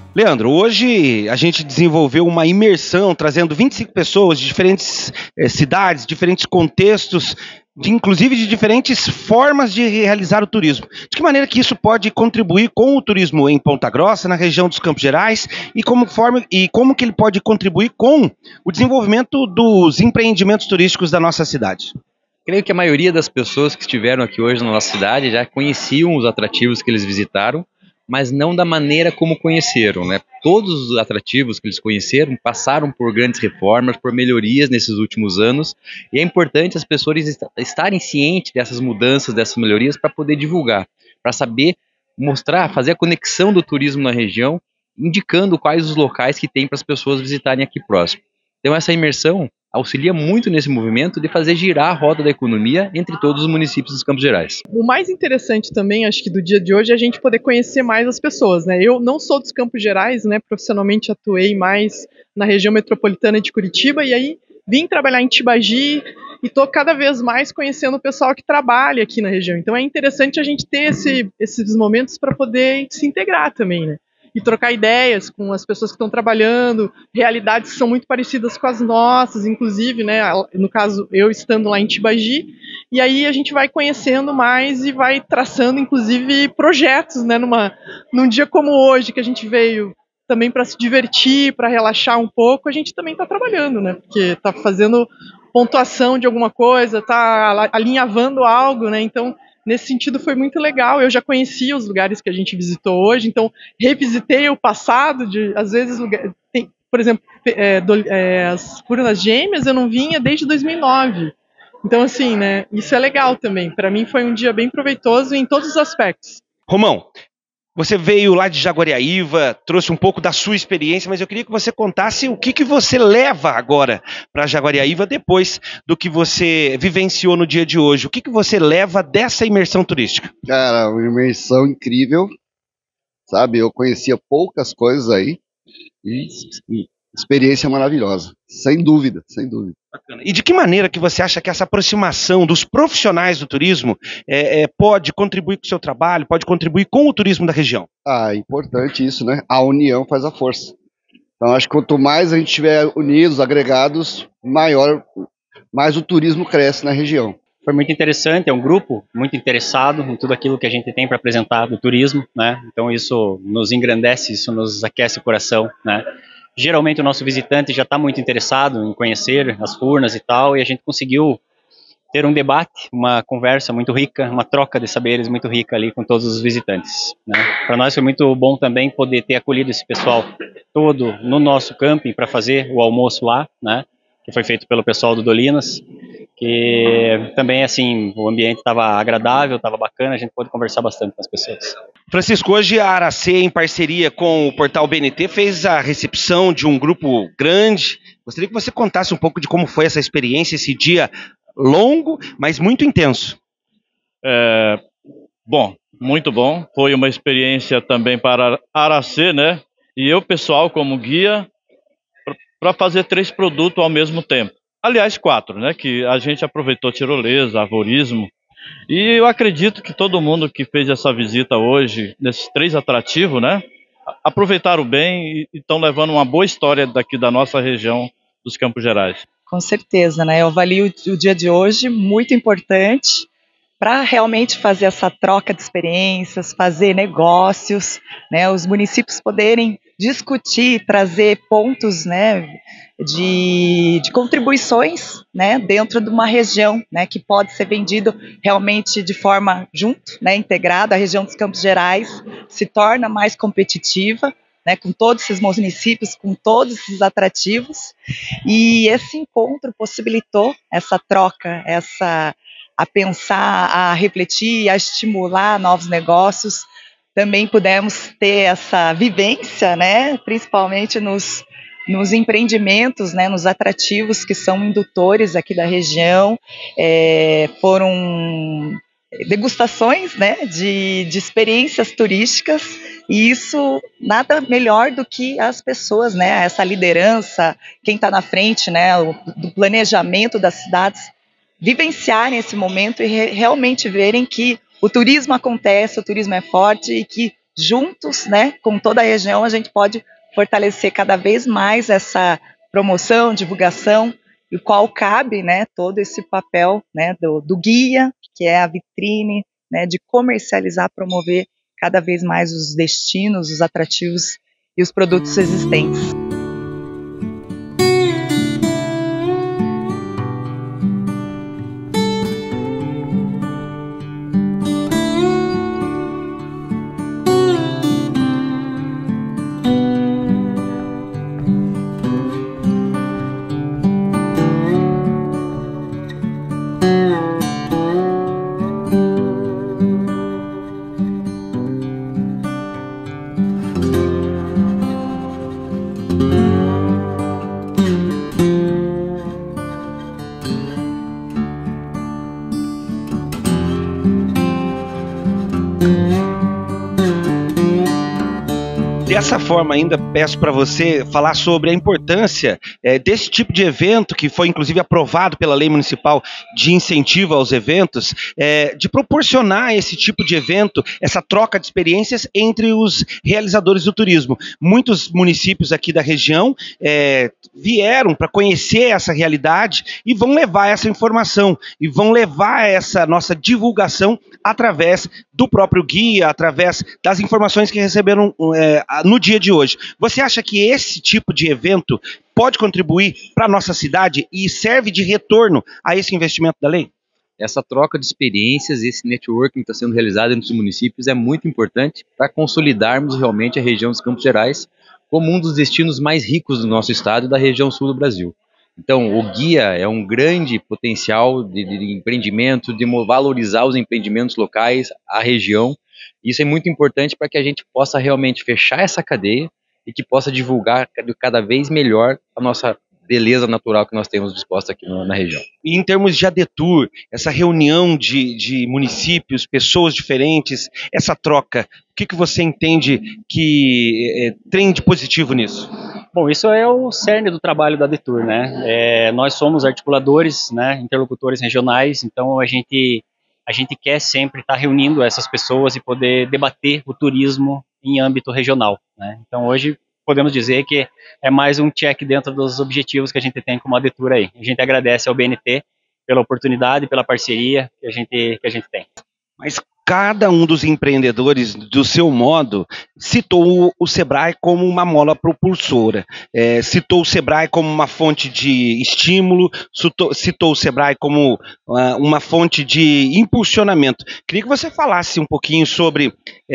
Leandro, hoje a gente desenvolveu uma imersão trazendo 25 pessoas de diferentes cidades, diferentes contextos, inclusive de diferentes formas de realizar o turismo. De que maneira que isso pode contribuir com o turismo em Ponta Grossa, na região dos Campos Gerais, como que ele pode contribuir com o desenvolvimento dos empreendimentos turísticos da nossa cidade? Creio que a maioria das pessoas que estiveram aqui hoje na nossa cidade já conheciam os atrativos que eles visitaram, mas não da maneira como conheceram, né? Todos os atrativos que eles conheceram passaram por grandes reformas, por melhorias nesses últimos anos, e é importante as pessoas estarem cientes dessas mudanças, dessas melhorias, para poder divulgar, para saber mostrar, fazer a conexão do turismo na região, indicando quais os locais que tem para as pessoas visitarem aqui próximo. Então essa imersão auxilia muito nesse movimento de fazer girar a roda da economia entre todos os municípios dos Campos Gerais. O mais interessante também, acho que do dia de hoje, é a gente poder conhecer mais as pessoas, né? Eu não sou dos Campos Gerais, né? Profissionalmente atuei mais na região metropolitana de Curitiba e aí vim trabalhar em Tibagi e estou cada vez mais conhecendo o pessoal que trabalha aqui na região. Então é interessante a gente ter esses momentos para poder se integrar também, né? E trocar ideias com as pessoas que estão trabalhando, realidades que são muito parecidas com as nossas, inclusive, né, no caso, eu estando lá em Tibagi, e aí a gente vai conhecendo mais e vai traçando, inclusive, projetos, né, num dia como hoje, que a gente veio também para se divertir, para relaxar um pouco, a gente também está trabalhando, né, porque está fazendo pontuação de alguma coisa, está alinhavando algo, né, então nesse sentido foi muito legal. Eu já conhecia os lugares que a gente visitou hoje, então revisitei o passado às vezes, por exemplo, as Furnas Gêmeas eu não vinha desde 2009. Então, assim, né, isso é legal também. Para mim foi um dia bem proveitoso em todos os aspectos. Romão, você veio lá de Jaguariaíva, trouxe um pouco da sua experiência, mas eu queria que você contasse o que você leva agora para Jaguariaíva depois do que você vivenciou no dia de hoje. O que você leva dessa imersão turística? Cara, uma imersão incrível, sabe? Eu conhecia poucas coisas aí e experiência maravilhosa, sem dúvida, sem dúvida. Bacana. E de que maneira que você acha que essa aproximação dos profissionais do turismo pode contribuir com o seu trabalho, pode contribuir com o turismo da região? Ah, é importante isso, né? A união faz a força. Então, acho que quanto mais a gente estiver unidos, agregados, mais o turismo cresce na região. Foi muito interessante, é um grupo muito interessado em tudo aquilo que a gente tem para apresentar do turismo, né? Então isso nos engrandece, isso nos aquece o coração, né? Geralmente o nosso visitante já está muito interessado em conhecer as Furnas e tal, e a gente conseguiu ter um debate, uma conversa muito rica, uma troca de saberes muito rica ali com todos os visitantes, né? Para nós foi muito bom também poder ter acolhido esse pessoal todo no nosso camping para fazer o almoço lá, né? Que foi feito pelo pessoal do Dolinas, que também, assim, o ambiente estava agradável, estava bacana, a gente pôde conversar bastante com as pessoas. Francisco, hoje a Aracê, em parceria com o Portal BNT, fez a recepção de um grupo grande. Gostaria que você contasse um pouco de como foi essa experiência, esse dia longo, mas muito intenso. Bom, muito bom. Foi uma experiência também para Aracê, né? E eu, pessoal, como guia, para fazer 3 produtos ao mesmo tempo. Aliás, 4, né? Que a gente aproveitou tirolesa, arvorismo. E eu acredito que todo mundo que fez essa visita hoje, nesses 3 atrativos, né? Aproveitaram bem e estão levando uma boa história daqui da nossa região dos Campos Gerais. Com certeza, né? Eu avalio o dia de hoje muito importante para realmente fazer essa troca de experiências, fazer negócios, né? Os municípios poderem discutir, trazer pontos, né, de contribuições, né, dentro de uma região, né, que pode ser vendido realmente de forma junto, né, integrada. A região dos Campos Gerais se torna mais competitiva, né, com todos esses municípios, com todos esses atrativos, e esse encontro possibilitou essa troca, a pensar, a refletir, a estimular novos negócios. Também pudemos ter essa vivência, né, principalmente nos empreendimentos, né, nos atrativos que são indutores aqui da região. Foram degustações, né, de experiências turísticas, e isso nada melhor do que as pessoas, né, essa liderança, quem está na frente, né, do planejamento das cidades, vivenciarem esse momento e realmente verem que o turismo acontece, o turismo é forte e que juntos, né, com toda a região, a gente pode fortalecer cada vez mais essa promoção, divulgação, e o qual cabe, né, todo esse papel, né, do guia, que é a vitrine, né, de comercializar, promover cada vez mais os destinos, os atrativos e os produtos existentes. Dessa forma, ainda peço para você falar sobre a importância desse tipo de evento, que foi inclusive aprovado pela Lei Municipal de Incentivo aos Eventos, de proporcionar esse tipo de evento, essa troca de experiências entre os realizadores do turismo. Muitos municípios aqui da região vieram para conhecer essa realidade e vão levar essa informação, e vão levar essa nossa divulgação através do próprio guia, através das informações que receberam no dia de hoje. Você acha que esse tipo de evento pode contribuir para a nossa cidade e serve de retorno a esse investimento da lei? Essa troca de experiências, esse networking que está sendo realizado entre os municípios é muito importante para consolidarmos realmente a região dos Campos Gerais como um dos destinos mais ricos do nosso estado e da região sul do Brasil. Então, o guia é um grande potencial de empreendimento, de valorizar os empreendimentos locais, a região. Isso é muito importante para que a gente possa realmente fechar essa cadeia e que possa divulgar cada vez melhor a nossa beleza natural que nós temos disposta aqui na região. E em termos de ADETUR, essa reunião de municípios, pessoas diferentes, essa troca, o que você entende que tem de positivo nisso? Bom, isso é o cerne do trabalho da ADETUR, né? Nós somos articuladores, né, interlocutores regionais, então a gente quer sempre estar reunindo essas pessoas e poder debater o turismo em âmbito regional, né? Então hoje podemos dizer que é mais um check dentro dos objetivos que a gente tem como ADETUR aí. A gente agradece ao BNT pela oportunidade, pela parceria que a gente tem. Mas cada um dos empreendedores, do seu modo, citou o Sebrae como uma mola propulsora, citou o Sebrae como uma fonte de estímulo, citou o Sebrae como uma fonte de impulsionamento. Queria que você falasse um pouquinho sobre,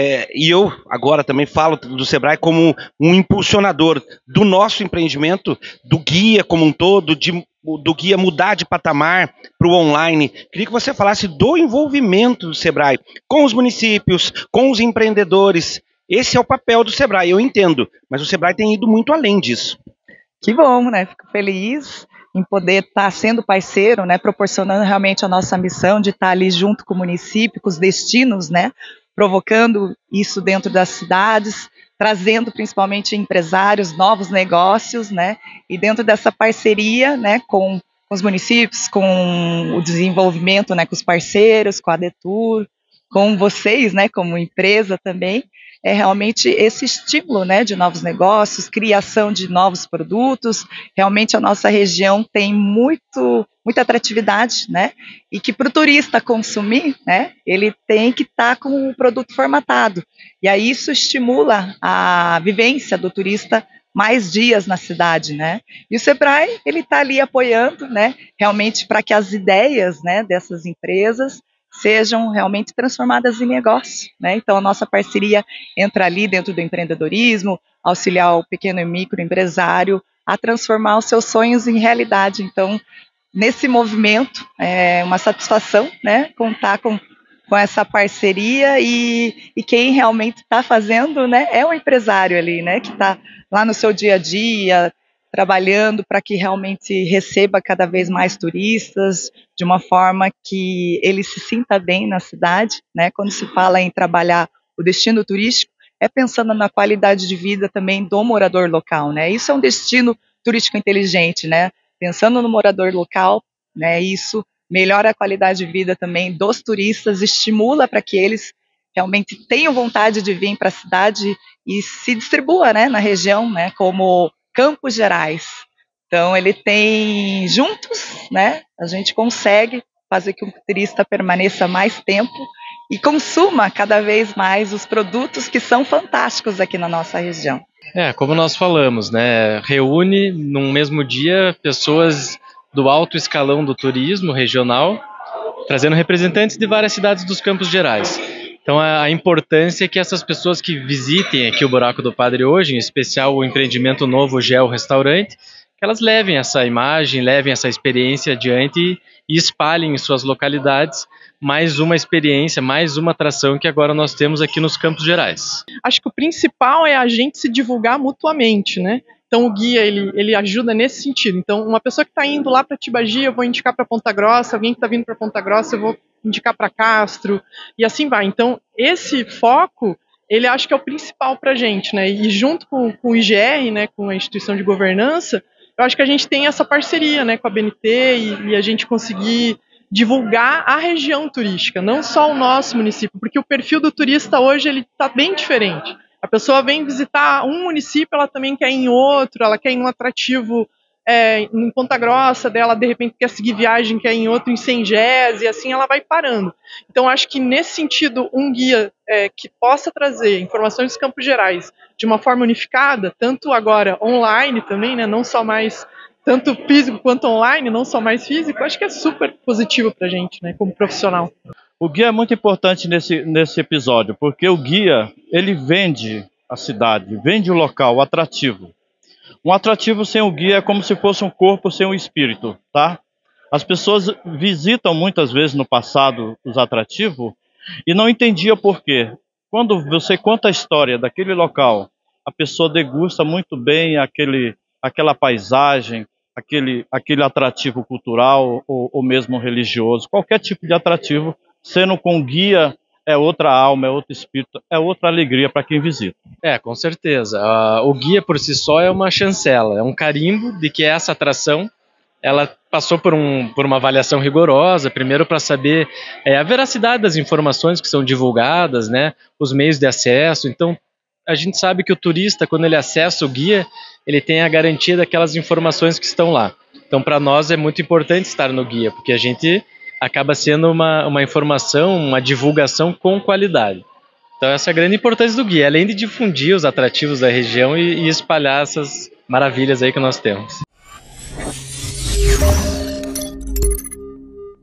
e eu agora também falo do Sebrae como um impulsionador do nosso empreendimento, do guia como um todo, do guia mudar de patamar para o online. Queria que você falasse do envolvimento do Sebrae com os municípios, com os empreendedores. Esse é o papel do Sebrae, eu entendo, mas o Sebrae tem ido muito além disso. Que bom, né? Fico feliz em poder estar sendo parceiro, né? Proporcionando realmente a nossa missão de estar ali junto com o município, com os destinos, né? Provocando isso dentro das cidades, trazendo principalmente empresários, novos negócios, né? E dentro dessa parceria, né, com os municípios, com o desenvolvimento, né, com os parceiros, com a ADETUR, com vocês, né, como empresa também, é realmente esse estímulo, né, de novos negócios, criação de novos produtos. Realmente a nossa região tem muita atratividade, né, e que para o turista consumir, né, ele tem que estar com o produto formatado. E aí isso estimula a vivência do turista mais dias na cidade, né? E o Sebrae, ele está ali apoiando, né, realmente para que as ideias, né, dessas empresas sejam realmente transformadas em negócio, né? Então a nossa parceria entra ali dentro do empreendedorismo, auxiliar o pequeno e microempresário a transformar os seus sonhos em realidade. Então, nesse movimento, é uma satisfação, né, contar com essa parceria e quem realmente está fazendo, né, é o empresário ali, né, que está lá no seu dia a dia, trabalhando para que realmente receba cada vez mais turistas, de uma forma que ele se sinta bem na cidade, né? Quando se fala em trabalhar o destino turístico, é pensando na qualidade de vida também do morador local, né? Isso é um destino turístico inteligente, né? Pensando no morador local, né? Isso melhora a qualidade de vida também dos turistas, estimula para que eles realmente tenham vontade de vir para a cidade e se distribua, né, na região, né, como Campos Gerais. Então ele tem, juntos, né, a gente consegue fazer que o turista permaneça mais tempo e consuma cada vez mais os produtos que são fantásticos aqui na nossa região. Como nós falamos, né, reúne num mesmo dia pessoas do alto escalão do turismo regional, trazendo representantes de várias cidades dos Campos Gerais. Então a importância é que essas pessoas que visitem aqui o Buraco do Padre hoje, em especial o empreendimento novo Gel Restaurante, que elas levem essa imagem, levem essa experiência adiante e espalhem em suas localidades mais uma experiência, mais uma atração que agora nós temos aqui nos Campos Gerais. Acho que o principal é a gente se divulgar mutuamente, né? Então o guia, ele ajuda nesse sentido. Então uma pessoa que está indo lá para Tibagi, eu vou indicar para Ponta Grossa, alguém que está vindo para Ponta Grossa, eu vou indicar para Castro, e assim vai. Então esse foco, ele acho que é o principal para a gente, né? E junto com o IGR, né, com a instituição de governança, eu acho que a gente tem essa parceria, né, com a BNT e a gente conseguir divulgar a região turística, não só o nosso município, porque o perfil do turista hoje ele está bem diferente. A pessoa vem visitar um município, ela também quer ir em outro, ela quer ir em um atrativo em Ponta Grossa, dela de repente quer seguir viagem, quer ir em outro em Sengés, e assim ela vai parando. Então acho que nesse sentido um guia que possa trazer informações dos Campos Gerais de uma forma unificada, tanto agora online também, né, não só mais tanto físico quanto online, não só mais físico, acho que é super positivo para a gente, né, como profissional. O guia é muito importante nesse episódio, porque o guia, ele vende a cidade, vende o local, o atrativo. Um atrativo sem o guia é como se fosse um corpo sem um espírito, tá? As pessoas visitam muitas vezes no passado os atrativos e não entendiam por quê. Quando você conta a história daquele local, a pessoa degusta muito bem aquela paisagem, aquele atrativo cultural ou mesmo religioso, qualquer tipo de atrativo, sendo com guia, é outra alma, é outro espírito, é outra alegria para quem visita. Com certeza. O guia por si só é uma chancela, é um carimbo de que essa atração ela passou por uma avaliação rigorosa, primeiro para saber a veracidade das informações que são divulgadas, né, os meios de acesso. Então, a gente sabe que o turista, quando ele acessa o guia, ele tem a garantia daquelas informações que estão lá. Então, para nós é muito importante estar no guia, porque a gente acaba sendo uma informação, uma divulgação com qualidade. Então essa é a grande importância do guia, além de difundir os atrativos da região e espalhar essas maravilhas aí que nós temos.